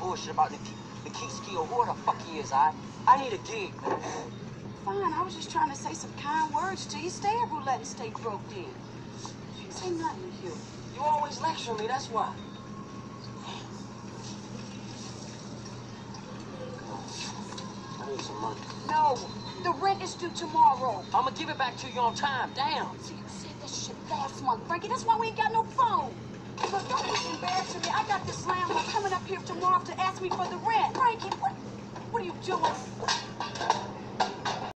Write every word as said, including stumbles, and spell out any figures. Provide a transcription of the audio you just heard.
bullshit about the, the Keeski or who the fuck he is, I. I need a gig. Fine, I was just trying to say some kind words to you. Stay at Roulette and stay broke in. Say nothing to you. You always lecture me, that's why. I need some money. No, the rent is due tomorrow. I'm gonna give it back to you on time. Damn. See, you said that shit last month, Frankie. That's why we ain't got no phone. Look, don't be embarrassing me. I got this landlord coming up here tomorrow to ask me for the rent. Frankie, what, what are you doing?